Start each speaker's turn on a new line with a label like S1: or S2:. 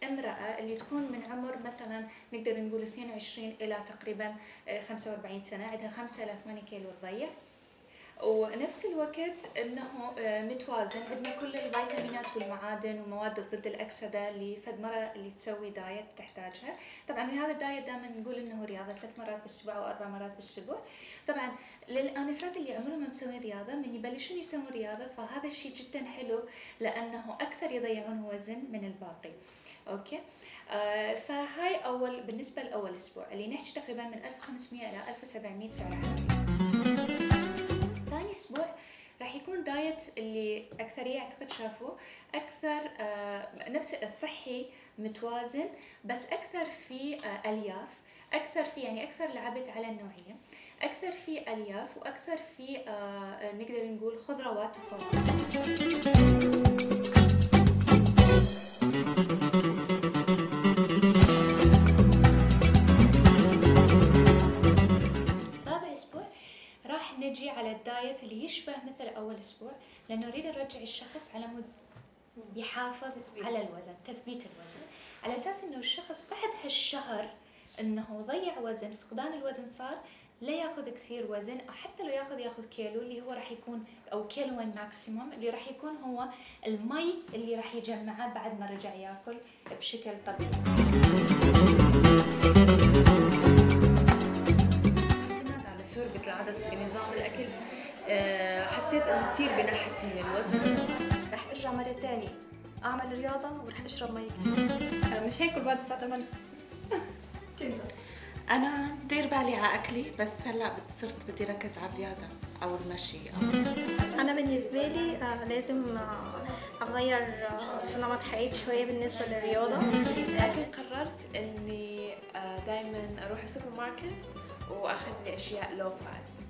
S1: الامرأة اللي تكون من عمر مثلا نقدر نقول 22 إلى تقريبا 45 سنة، عندها 5 إلى 8 كيلو تضيع، ونفس الوقت انه متوازن، عندنا كل الفيتامينات والمعادن ومواد ضد الاكسده اللي فد مره اللي تسوي دايت تحتاجها. طبعا هذا الدايت دائما نقول انه رياضه 3 مرات بالاسبوع او 4 مرات بالاسبوع. طبعا للانسات اللي عمرهم ما مسوين رياضه من يبلشون يسوون رياضه فهذا الشيء جدا حلو لانه اكثر يضيعون وزن من الباقي. اوكي. فهاي اول بالنسبه لاول اسبوع اللي نحكي تقريبا من 1500 الى 1700 سعر حراري. ثاني اسبوع راح يكون دايت اللي اكثريه اعتقد شافوه، اكثر نفس الصحي متوازن بس اكثر في الياف، اكثر في يعني اكثر لعبت على النوعيه، اكثر في الياف واكثر في نقدر نقول خضروات وفواكه. نجي على الدايت اللي يشبه مثل أول أسبوع، لأنه نريد نرجع الشخص على مود يحافظ على الوزن، تثبيت الوزن، على أساس إنه الشخص بعد هالشهر إنه ضيع وزن، فقدان الوزن صار، لا ياخذ كثير وزن، أو حتى لو ياخذ كيلو اللي هو راح يكون أو كيلوين ماكسيموم اللي راح يكون هو المي اللي راح يجمعه بعد ما رجع ياكل بشكل طبيعي.
S2: شوربة العدس بنظام الأكل حسيت إنه كتير بنحت من الوزن.
S3: رح أرجع مرة تانية أعمل رياضة ورح أشرب مي كتير.
S4: مش هيك بعد الساعة 8
S3: كده.
S4: أنا بدير بالي على أكلي بس هلا صرت بدي ركز على الرياضة أو المشي
S3: أنا بالنسبة لي لازم أغير في نمط حياتي شوية بالنسبة للرياضة.
S5: لكن قررت إني دايما أروح السوبر ماركت وأخذ لي أشياء لو فات.